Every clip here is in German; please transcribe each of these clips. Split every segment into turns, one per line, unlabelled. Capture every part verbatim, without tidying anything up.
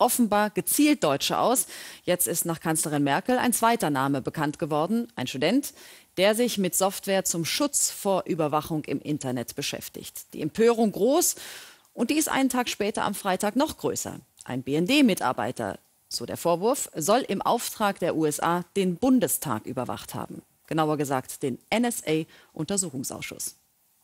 offenbar gezielt Deutsche aus. Jetzt ist nach Kanzlerin Merkel ein zweiter Name bekannt geworden, ein Student, der sich mit Software zum Schutz vor Überwachung im Internet beschäftigt. Die Empörung groß und die ist einen Tag später am Freitag noch größer. Ein B N D-Mitarbeiter, so der Vorwurf, soll im Auftrag der U S A den Bundestag überwacht haben. Genauer gesagt den N S A-Untersuchungsausschuss.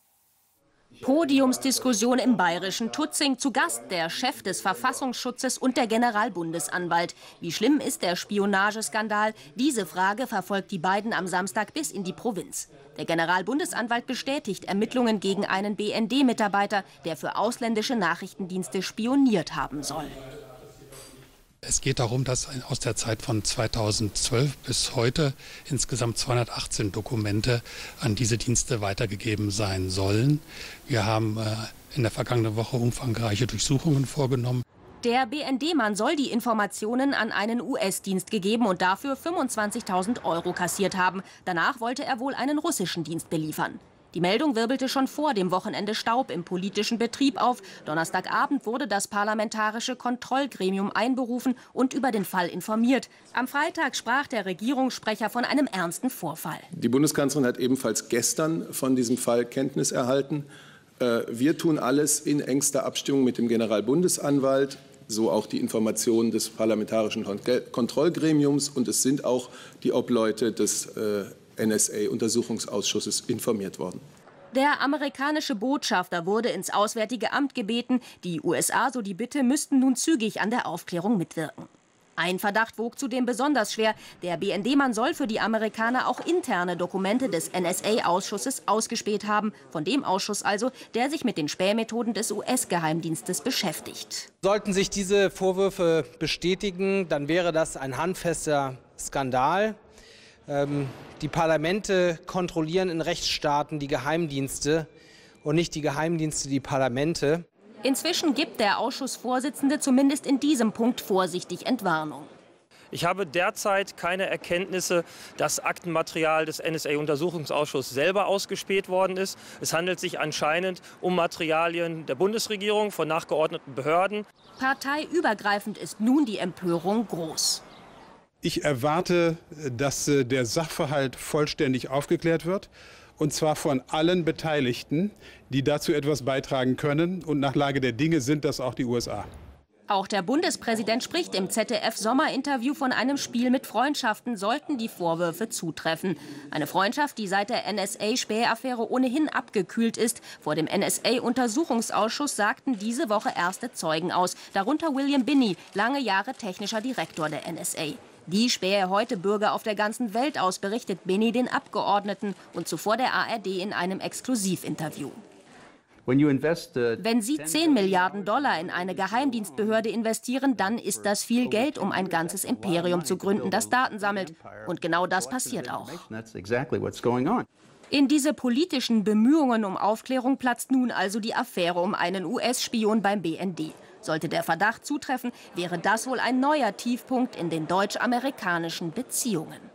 Podiumsdiskussion im bayerischen Tutzing. Zu Gast der Chef des Verfassungsschutzes und der Generalbundesanwalt. Wie schlimm ist der Spionageskandal? Diese Frage verfolgt die beiden am Samstag bis in die Provinz. Der Generalbundesanwalt bestätigt Ermittlungen gegen einen B N D-Mitarbeiter, der für ausländische Nachrichtendienste spioniert haben soll.
Es geht darum, dass aus der Zeit von zweitausendzwölf bis heute insgesamt zweihundertachtzehn Dokumente an diese Dienste weitergegeben sein sollen. Wir haben äh, in der vergangenen Woche umfangreiche Durchsuchungen vorgenommen.
Der B N D-Mann soll die Informationen an einen U S-Dienst gegeben und dafür fünfundzwanzigtausend Euro kassiert haben. Danach wollte er wohl einen russischen Dienst beliefern. Die Meldung wirbelte schon vor dem Wochenende Staub im politischen Betrieb auf. Donnerstagabend wurde das Parlamentarische Kontrollgremium einberufen und über den Fall informiert. Am Freitag sprach der Regierungssprecher von einem ernsten Vorfall.
Die Bundeskanzlerin hat ebenfalls gestern von diesem Fall Kenntnis erhalten. Wir tun alles in engster Abstimmung mit dem Generalbundesanwalt, so auch die Informationen des Parlamentarischen Kontrollgremiums. Und es sind auch die Obleute des N S A-Untersuchungsausschusses informiert worden.
Der amerikanische Botschafter wurde ins Auswärtige Amt gebeten. Die U S A, so die Bitte, müssten nun zügig an der Aufklärung mitwirken. Ein Verdacht wog zudem besonders schwer. Der B N D-Mann soll für die Amerikaner auch interne Dokumente des N S A-Ausschusses ausgespäht haben. Von dem Ausschuss also, der sich mit den Spähmethoden des U S-Geheimdienstes beschäftigt.
Sollten sich diese Vorwürfe bestätigen, dann wäre das ein handfester Skandal. Ähm, die Parlamente kontrollieren in Rechtsstaaten die Geheimdienste und nicht die Geheimdienste die Parlamente.
Inzwischen gibt der Ausschussvorsitzende zumindest in diesem Punkt vorsichtig Entwarnung.
Ich habe derzeit keine Erkenntnisse, dass Aktenmaterial des N S A-Untersuchungsausschusses selber ausgespäht worden ist. Es handelt sich anscheinend um Materialien der Bundesregierung, von nachgeordneten Behörden.
Parteiübergreifend ist nun die Empörung groß.
Ich erwarte, dass der Sachverhalt vollständig aufgeklärt wird, und zwar von allen Beteiligten, die dazu etwas beitragen können. Und nach Lage der Dinge sind das auch die U S A.
Auch der Bundespräsident spricht im Z D F-Sommerinterview von einem Spiel mit Freundschaften, sollten die Vorwürfe zutreffen. Eine Freundschaft, die seit der N S A-Spähaffäre ohnehin abgekühlt ist. Vor dem N S A-Untersuchungsausschuss sagten diese Woche erste Zeugen aus, darunter William Binney, lange Jahre technischer Direktor der N S A. Die spähe heute Bürger auf der ganzen Welt aus, berichtet Binney den Abgeordneten und zuvor der A R D in einem Exklusivinterview. Wenn Sie zehn Milliarden Dollar in eine Geheimdienstbehörde investieren, dann ist das viel Geld, um ein ganzes Imperium zu gründen, das Daten sammelt. Und genau das passiert auch. In diese politischen Bemühungen um Aufklärung platzt nun also die Affäre um einen U S-Spion beim B N D. Sollte der Verdacht zutreffen, wäre das wohl ein neuer Tiefpunkt in den deutsch-amerikanischen Beziehungen.